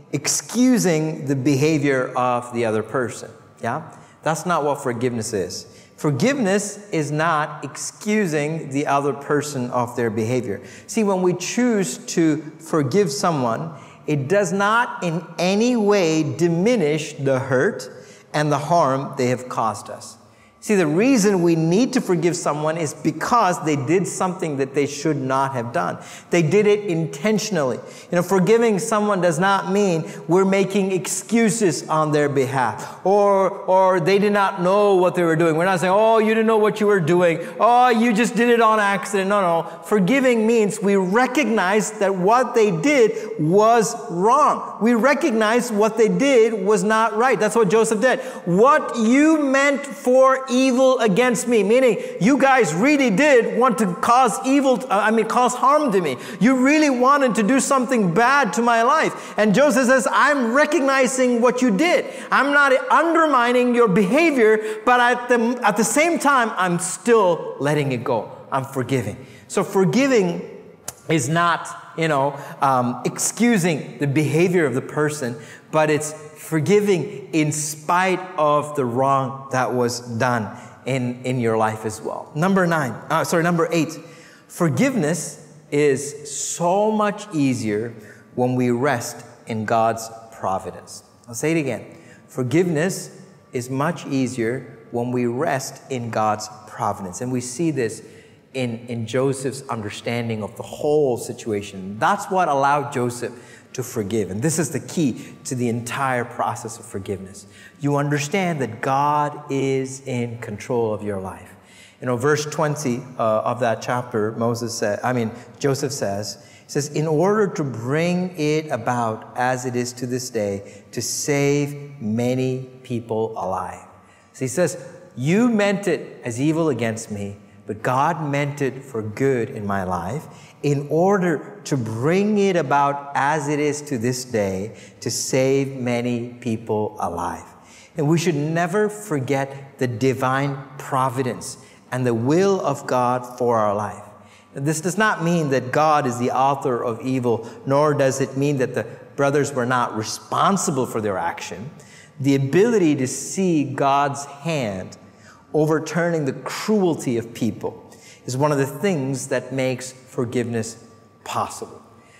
excusing the behavior of the other person. Yeah? That's not what forgiveness is. Forgiveness is not excusing the other person of their behavior. See, when we choose to forgive someone, it does not in any way diminish the hurt and the harm they have caused us. See, the reason we need to forgive someone is because they did something that they should not have done. They did it intentionally. You know, forgiving someone does not mean we're making excuses on their behalf, or, or they did not know what they were doing. We're not saying, oh, you didn't know what you were doing. Oh, you just did it on accident. No, no. Forgiving means we recognize that what they did was wrong. We recognize what they did was not right. That's what Joseph did. What you meant for evil against me, meaning you guys really did want to cause evil, uh, I mean, cause harm to me. You really wanted to do something bad to my life. And Joseph says, I'm recognizing what you did. I'm not undermining your behavior, but at the, at the same time, I'm still letting it go. I'm forgiving. So forgiving is not, you know, um, excusing the behavior of the person, but it's forgiving in spite of the wrong that was done in, in your life as well. Number nine, uh, sorry, number eight. Forgiveness is so much easier when we rest in God's providence. I'll say it again. Forgiveness is much easier when we rest in God's providence. And we see this in, in Joseph's understanding of the whole situation. That's what allowed Joseph to forgive. And this is the key to the entire process of forgiveness. You understand that God is in control of your life. You know, verse twenty uh, of that chapter, Moses said, I mean, Joseph says, he says, in order to bring it about as it is to this day, to save many people alive. So he says, you meant it as evil against me, but God meant it for good in my life, in order to bring it about as it is to this day, to save many people alive. And we should never forget the divine providence and the will of God for our life. And this does not mean that God is the author of evil, nor does it mean that the brothers were not responsible for their action. The ability to see God's hand overturning the cruelty of people is one of the things that makes forgiveness possible.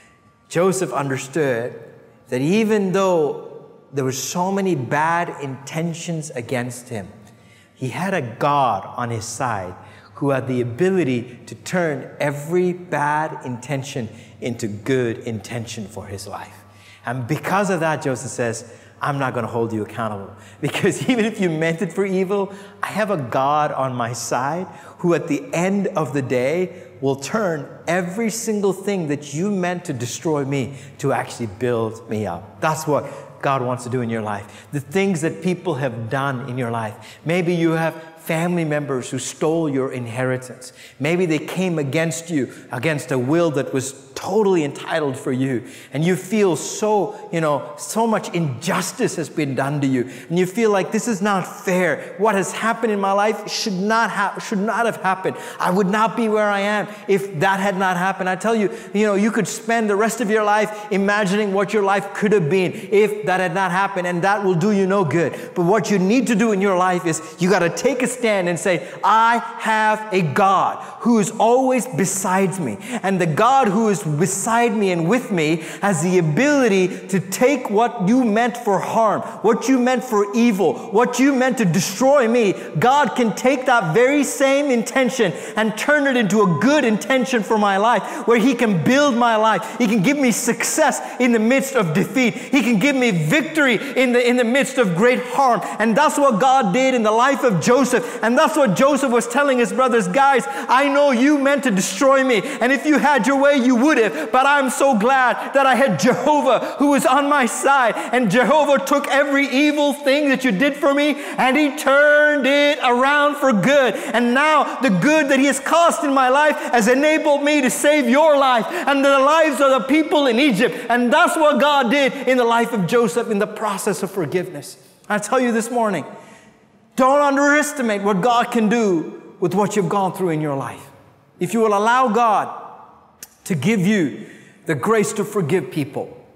Joseph understood that even though there were so many bad intentions against him, he had a God on his side who had the ability to turn every bad intention into good intention for his life. And because of that, Joseph says, I'm not going to hold you accountable, because even if you meant it for evil, I have a God on my side who at the end of the day will turn every single thing that you meant to destroy me to actually build me up. That's what God wants to do in your life. The things that people have done in your life. Maybe you have family members who stole your inheritance. Maybe they came against you, against a will that was totally entitled for you. And you feel so, you know, so much injustice has been done to you. And you feel like this is not fair. What has happened in my life should not have, should not have happened. I would not be where I am if that had not happened. I tell you, you know, you could spend the rest of your life imagining what your life could have been if that had not happened, and that will do you no good. But what you need to do in your life is you got to take a stand and say, I have a God who is always beside me. And the God who is beside me and with me has the ability to take what you meant for harm, what you meant for evil, what you meant to destroy me. God can take that very same intention and turn it into a good intention for my life, where He can build my life. He can give me success in the midst of defeat. He can give me victory in the, in the midst of great harm. And that's what God did in the life of Joseph. And that's what Joseph was telling his brothers. Guys, I know you meant to destroy me, and if you had your way, you would have. But I'm so glad that I had Jehovah who was on my side. And Jehovah took every evil thing that you did for me, and He turned it around for good. And now the good that He has caused in my life has enabled me to save your life and the lives of the people in Egypt. And that's what God did in the life of Joseph in the process of forgiveness. I tell you this morning, don't underestimate what God can do with what you've gone through in your life. If you will allow God to give you the grace to forgive people,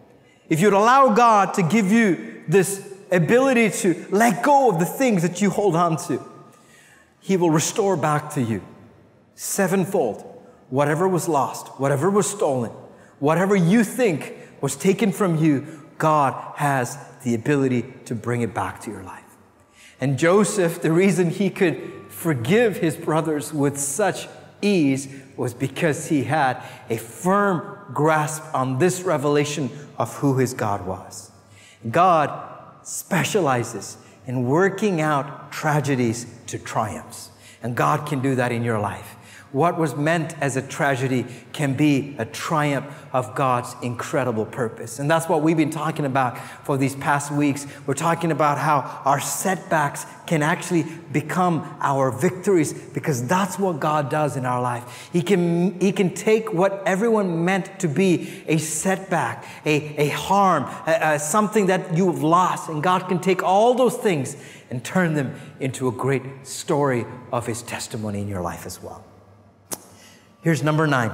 if you'd allow God to give you this ability to let go of the things that you hold on to, He will restore back to you sevenfold whatever was lost, whatever was stolen, whatever you think was taken from you. God has the ability to bring it back to your life. And Joseph, the reason he could forgive his brothers with such ease was because he had a firm grasp on this revelation of who his God was. God specializes in working out tragedies to triumphs. And God can do that in your life. What was meant as a tragedy can be a triumph of God's incredible purpose. And that's what we've been talking about for these past weeks. We're talking about how our setbacks can actually become our victories, because that's what God does in our life. He can, he can take what everyone meant to be a setback, a, a harm, a, a, something that you've lost. And God can take all those things and turn them into a great story of His testimony in your life as well. Here's number nine.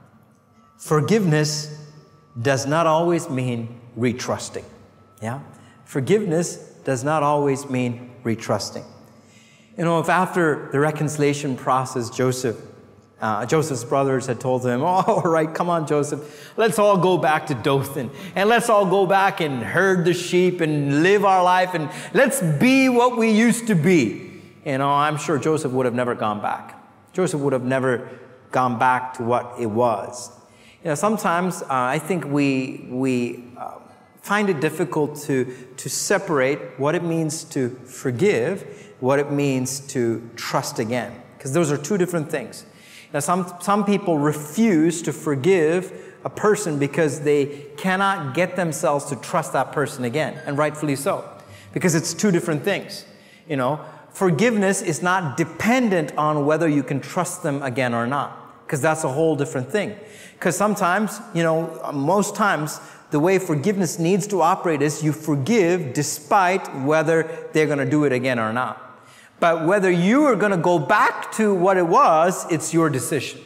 Forgiveness does not always mean retrusting. Yeah? Forgiveness does not always mean retrusting. You know, if after the reconciliation process, Joseph, uh, Joseph's brothers had told him, oh, all right, come on, Joseph, let's all go back to Dothan, and let's all go back and herd the sheep and live our life, and let's be what we used to be. You know, I'm sure Joseph would have never gone back. Joseph would have never gone back to what it was. You know, sometimes uh, I think we we uh, find it difficult to to separate what it means to forgive, what it means to trust again, because those are two different things. Now, some some people refuse to forgive a person because they cannot get themselves to trust that person again, and rightfully so, because it's two different things. You know. Forgiveness is not dependent on whether you can trust them again or not, because that's a whole different thing. Because sometimes, you know, most times, the way forgiveness needs to operate is you forgive despite whether they're going to do it again or not. But whether you are going to go back to what it was, it's your decision.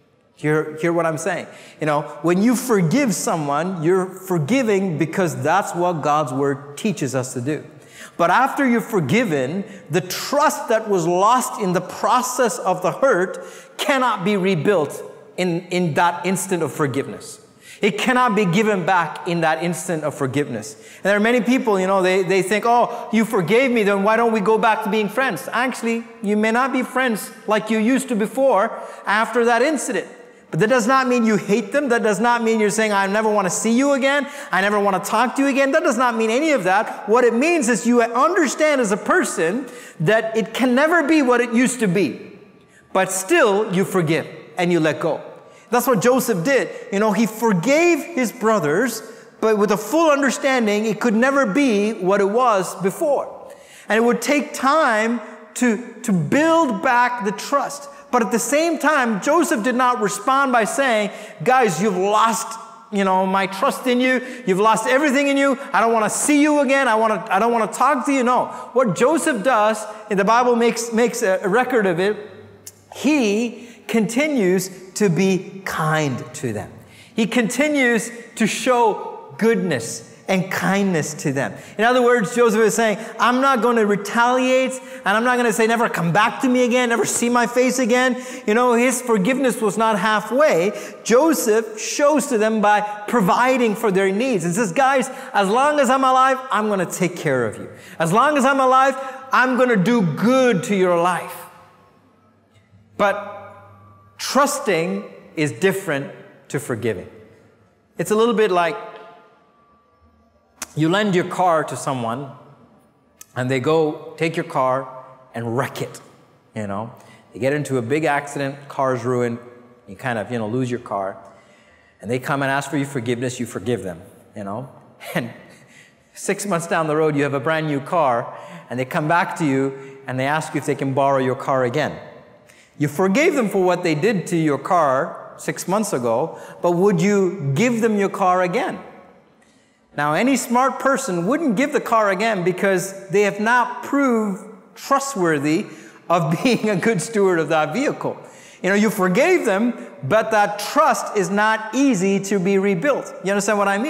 Hear, hear what I'm saying? You know, when you forgive someone, you're forgiving because that's what God's Word teaches us to do. But after you're forgiven, the trust that was lost in the process of the hurt cannot be rebuilt in, in that instant of forgiveness. It cannot be given back in that instant of forgiveness. And there are many people, you know, they, they think, oh, you forgave me, then why don't we go back to being friends? Actually, you may not be friends like you used to before after that incident. But that does not mean you hate them. That does not mean you're saying, I never want to see you again. I never want to talk to you again. That does not mean any of that. What it means is you understand as a person that it can never be what it used to be. But still, you forgive and you let go. That's what Joseph did. You know, he forgave his brothers, but with a full understanding, it could never be what it was before. And it would take time to, to build back the trust. But at the same time, Joseph did not respond by saying, guys, you've lost, you know, my trust in you. You've lost everything in you. I don't want to see you again. I want to, I don't want to talk to you. No. What Joseph does, and the Bible makes, makes a record of it, he continues to be kind to them. He continues to show goodness and kindness to them. In other words, Joseph is saying, I'm not going to retaliate, and I'm not going to say, never come back to me again, never see my face again. You know, his forgiveness was not halfway. Joseph shows to them by providing for their needs and says, guys, as long as I'm alive, I'm going to take care of you. As long as I'm alive, I'm going to do good to your life. But trusting is different to forgiving. It's a little bit like you lend your car to someone and they go take your car and wreck it, you know. You get into a big accident, car's ruined, you kind of, you know, lose your car. And they come and ask for your forgiveness, you forgive them, you know. And six months down the road, you have a brand new car and they come back to you and they ask you if they can borrow your car again. You forgave them for what they did to your car six months ago, but would you give them your car again? Now, any smart person wouldn't give the car again because they have not proved trustworthy of being a good steward of that vehicle. You know, you forgave them, but that trust is not easy to be rebuilt. You understand what I mean?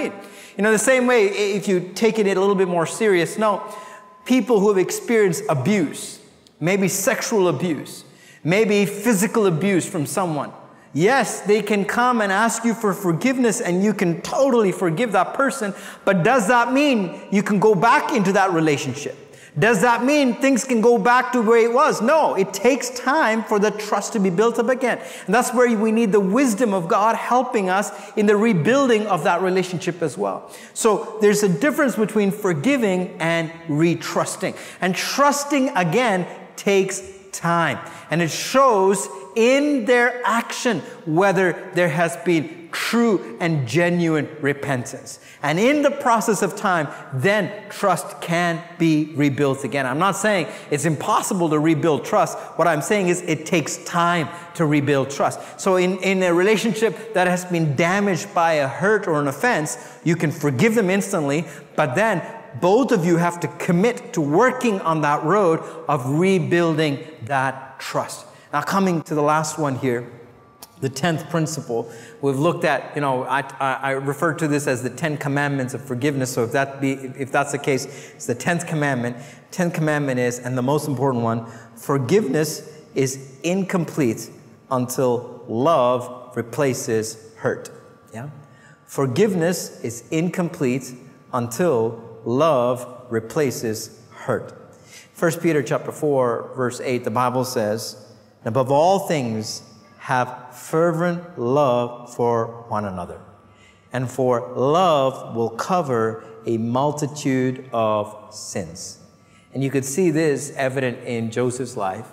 You know, the same way, if you take it a little bit more serious, no, people who have experienced abuse, maybe sexual abuse, maybe physical abuse from someone, yes, they can come and ask you for forgiveness and you can totally forgive that person, but does that mean you can go back into that relationship? Does that mean things can go back to where it was? No, it takes time for the trust to be built up again. And that's where we need the wisdom of God helping us in the rebuilding of that relationship as well. So there's a difference between forgiving and re-trusting. And trusting again takes time. And it shows in their action whether there has been true and genuine repentance. And in the process of time, then trust can be rebuilt again. I'm not saying it's impossible to rebuild trust. What I'm saying is it takes time to rebuild trust. So in, in a relationship that has been damaged by a hurt or an offense, you can forgive them instantly, but then both of you have to commit to working on that road of rebuilding that trust. Now, coming to the last one here, the tenth principle, we've looked at, you know, I, I, I refer to this as the Ten Commandments of forgiveness. So if that be, if that's the case, it's the tenth commandment. Tenth commandment is, and the most important one, forgiveness is incomplete until love replaces hurt. Yeah, forgiveness is incomplete until love replaces hurt. First Peter chapter four, verse eight, the Bible says, above all things, have fervent love for one another. And for love will cover a multitude of sins. And you could see this evident in Joseph's life.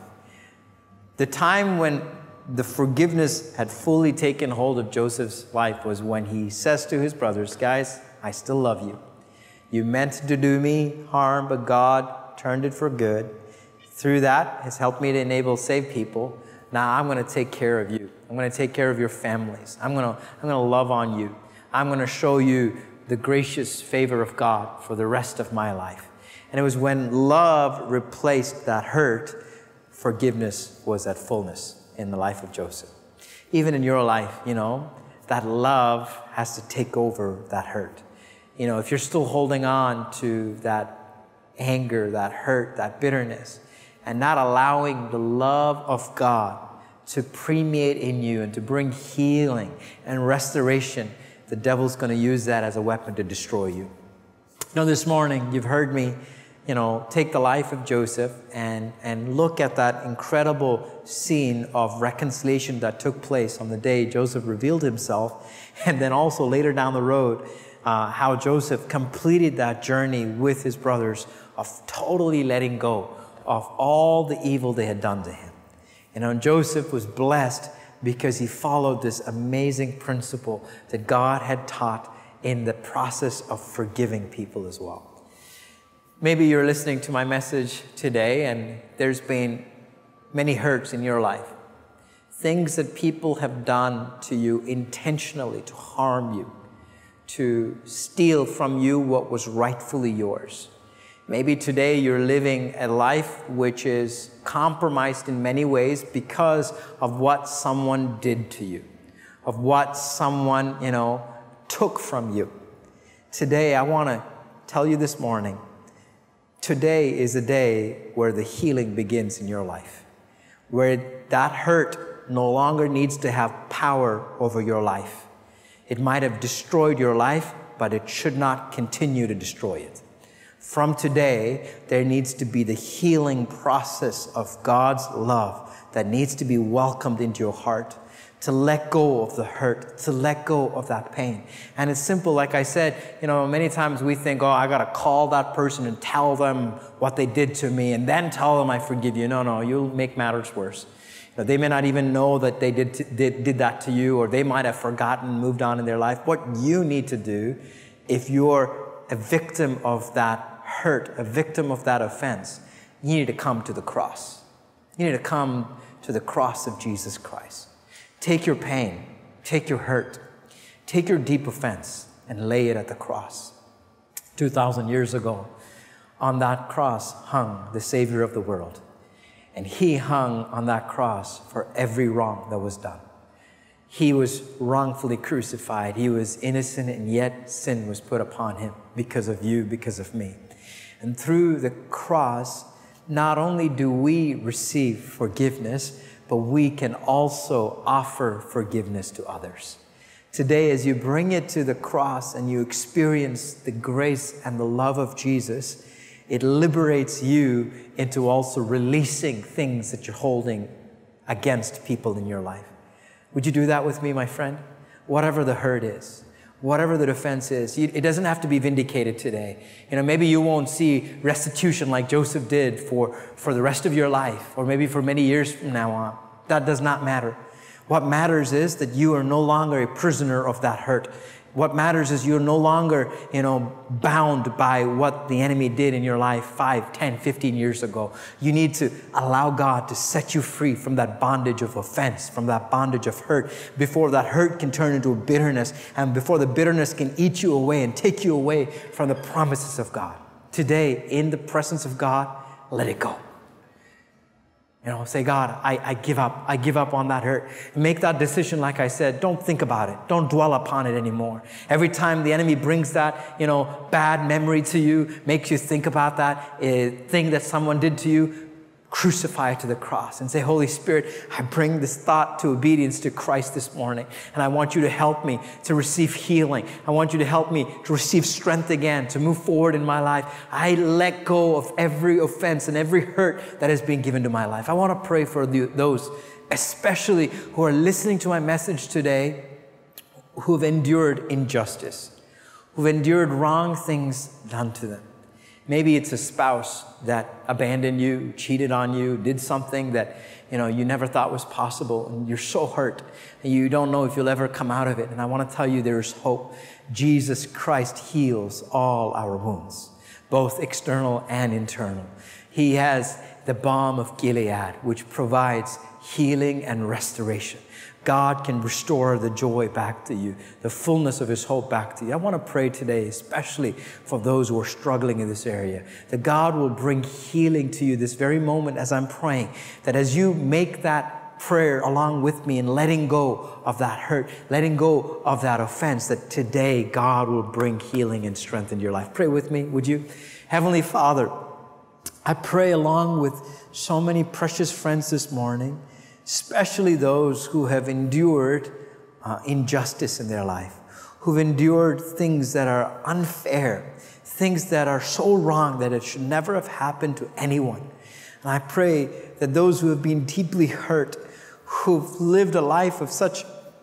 The time when the forgiveness had fully taken hold of Joseph's life was when he says to his brothers, guys, I still love you. You meant to do me harm, but God turned it for good. Through that, has helped me to enable save people. Now I'm going to take care of you. I'm going to take care of your families. I'm going to, I'm going to love on you. I'm going to show you the gracious favor of God for the rest of my life. And it was when love replaced that hurt, forgiveness was at fullness in the life of Joseph. Even in your life, you know, that love has to take over that hurt. You know, if you're still holding on to that anger, that hurt, that bitterness, and not allowing the love of God to permeate in you and to bring healing and restoration, the devil's going to use that as a weapon to destroy you. You know, this morning, you've heard me, you know, take the life of Joseph and, and look at that incredible scene of reconciliation that took place on the day Joseph revealed himself. And then also later down the road, uh, how Joseph completed that journey with his brothers of totally letting go of all the evil they had done to him. You know, and Joseph was blessed because he followed this amazing principle that God had taught in the process of forgiving people as well. Maybe you're listening to my message today and there's been many hurts in your life. Things that people have done to you intentionally to harm you, to steal from you what was rightfully yours. Maybe today you're living a life which is compromised in many ways because of what someone did to you, of what someone, you know, took from you. Today, I want to tell you this morning, today is a day where the healing begins in your life, where that hurt no longer needs to have power over your life. It might have destroyed your life, but it should not continue to destroy it. From today, there needs to be the healing process of God's love that needs to be welcomed into your heart, to let go of the hurt, to let go of that pain. And it's simple, like I said, you know, many times we think, oh, I got to call that person and tell them what they did to me and then tell them I forgive you. No, no, you'll make matters worse. You know, they may not even know that they did, did, did that to you, or they might have forgotten, moved on in their life. What you need to do, if you're a victim of that hurt, a victim of that offense, you need to come to the cross. You need to come to the cross of Jesus Christ. Take your pain, take your hurt, take your deep offense and lay it at the cross. two thousand years ago, on that cross hung the Savior of the world. And he hung on that cross for every wrong that was done. He was wrongfully crucified. He was innocent, and yet sin was put upon him because of you, because of me. And through the cross, not only do we receive forgiveness, but we can also offer forgiveness to others. Today, as you bring it to the cross and you experience the grace and the love of Jesus, it liberates you into also releasing things that you're holding against people in your life. Would you do that with me, my friend? Whatever the hurt is, whatever the defense is, it doesn't have to be vindicated today. You know, maybe you won't see restitution like Joseph did for, for the rest of your life, or maybe for many years from now on. That does not matter. What matters is that you are no longer a prisoner of that hurt. What matters is you're no longer, you know, bound by what the enemy did in your life five, ten, fifteen years ago. You need to allow God to set you free from that bondage of offense, from that bondage of hurt, before that hurt can turn into a bitterness, and before the bitterness can eat you away and take you away from the promises of God. Today, in the presence of God, let it go. You know, say, God, I, I give up. I give up on that hurt. Make that decision, like I said. Don't think about it. Don't dwell upon it anymore. Every time the enemy brings that, you know, bad memory to you, makes you think about that uh, thing that someone did to you, crucify it to the cross and say, Holy Spirit, I bring this thought to obedience to Christ this morning. And I want you to help me to receive healing. I want you to help me to receive strength again, to move forward in my life. I let go of every offense and every hurt that has been given to my life. I want to pray for the, those, especially who are listening to my message today, who have endured injustice, who have endured wrong things done to them. Maybe it's a spouse that abandoned you, cheated on you, did something that, you know, you never thought was possible, and you're so hurt, and you don't know if you'll ever come out of it. And I want to tell you there's hope. Jesus Christ heals all our wounds, both external and internal. He has the balm of Gilead, which provides healing and restoration. God can restore the joy back to you, the fullness of His hope back to you. I want to pray today, especially for those who are struggling in this area, that God will bring healing to you this very moment as I'm praying, that as you make that prayer along with me and letting go of that hurt, letting go of that offense, that today God will bring healing and strength into your life. Pray with me, would you? Heavenly Father, I pray along with so many precious friends this morning, especially those who have endured uh, injustice in their life, who've endured things that are unfair, things that are so wrong that it should never have happened to anyone. And I pray that those who have been deeply hurt, who've lived a life of such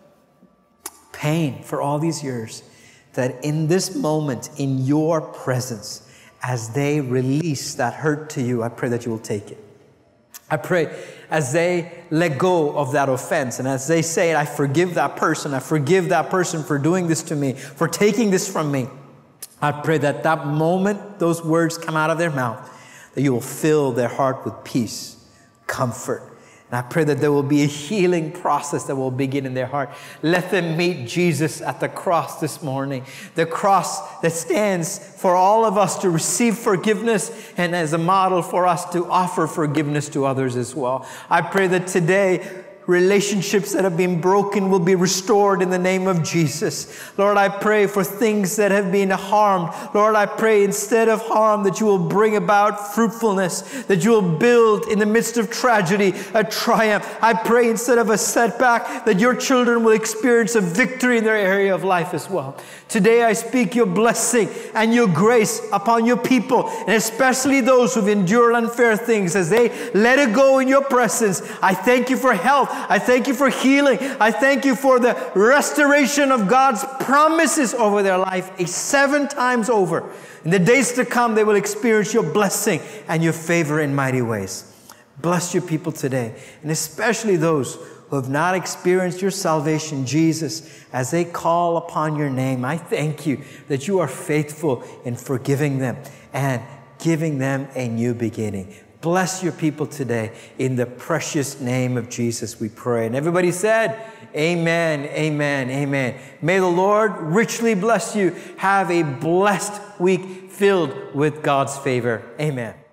pain for all these years, that in this moment, in your presence, as they release that hurt to you, I pray that you will take it. I pray as they let go of that offense and as they say, I forgive that person, I forgive that person for doing this to me, for taking this from me. I pray that that moment those words come out of their mouth, that you will fill their heart with peace, comfort. And I pray that there will be a healing process that will begin in their heart. Let them meet Jesus at the cross this morning. The cross that stands for all of us to receive forgiveness and as a model for us to offer forgiveness to others as well. I pray that today, relationships that have been broken will be restored in the name of Jesus. Lord, I pray for things that have been harmed. Lord, I pray instead of harm that you will bring about fruitfulness, that you will build in the midst of tragedy a triumph. I pray instead of a setback that your children will experience a victory in their area of life as well. Today I speak your blessing and your grace upon your people, and especially those who've endured unfair things as they let it go in your presence. I thank you for health. I thank you for healing. I thank you for the restoration of God's promises over their life a seven times over. In the days to come, they will experience your blessing and your favor in mighty ways. Bless your people today, and especially those who have not experienced your salvation, Jesus, as they call upon your name. I thank you that you are faithful in forgiving them and giving them a new beginning. Bless your people today. In the precious name of Jesus we pray. And everybody said, amen, amen, amen. May the Lord richly bless you. Have a blessed week filled with God's favor. Amen.